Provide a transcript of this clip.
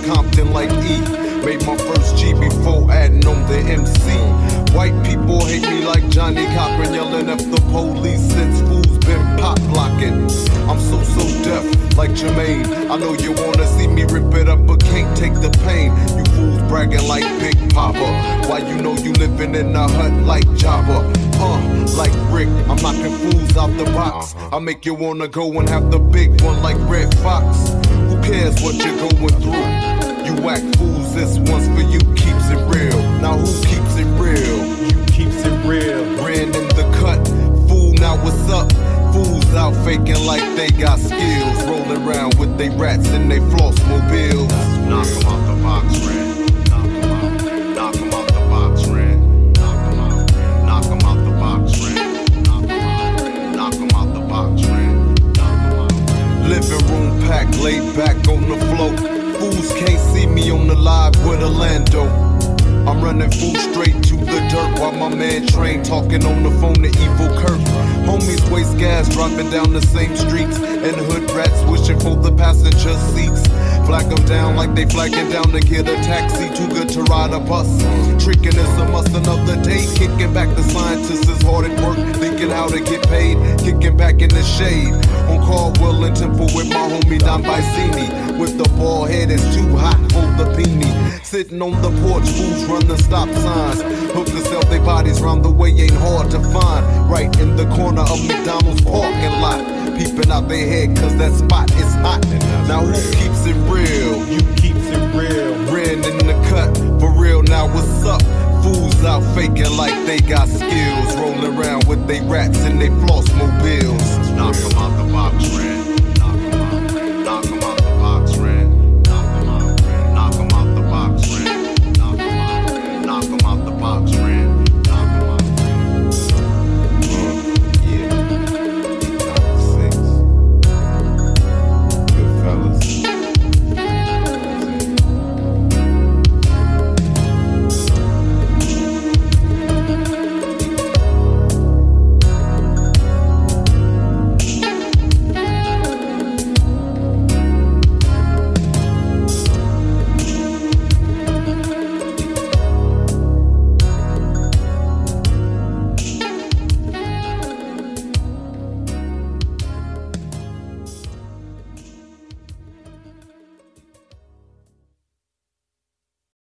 Compton like E. Made my first G before adding on the MC. White people hate me like Johnny Cochran, yelling at the police since fools been pop blocking. I'm so deaf like Jermaine. I know you wanna see me rip it up, but can't take the pain. You fools bragging like Big Papa, why you know you living in a hut like Jabba? Like Rick, I'm knocking fools out the box. I make you wanna go and have the big one like Red Fox. Who cares what you're going through? You whack fools, this one's for you, keeps it real. Now who keeps it real? You keeps it real. Ran in the cut, fool, now what's up? Fools out faking like they got skills, rolling around with they rats and they floss mobiles. Knock 'em out the box, Ren. Knock 'em out. Knock 'em out the box, Ren. Knock 'em out. Knock 'em out the box, Ren. Knock 'em out. Knock 'em out the box, Ren. Knock 'em out. Living room packed, laid back on the floor. Fools can't see me on the live with Orlando. I'm running full straight to the dirt while my man Train talking on the phone to Evil Kurt. Homies waste gas driving down the same streets, and hood rats wishing for the passenger seats. Flag them down like they flagging down to get a taxi, too good to ride a bus. Tricking is a must, another day. Kicking back the scientists is hard at work, thinking how to get paid. Kicking back in the shade on Caldwell and Temple with my homie Don Vicini. With the bald head, it's too hot for the beanie. Sitting on the porch, fools run the stop signs. Hookers sell their bodies round the way, ain't hard to find. Right in the corner of McDonald's parking lot. Peeping out their head cause that spot is hot. Now who keeps it real? You keeps it real. Ren in the cut, for real, now what's up? Fools out faking like they got skills, rolling around with they rats and they floss mobiles. Knock 'em out the box, Ren.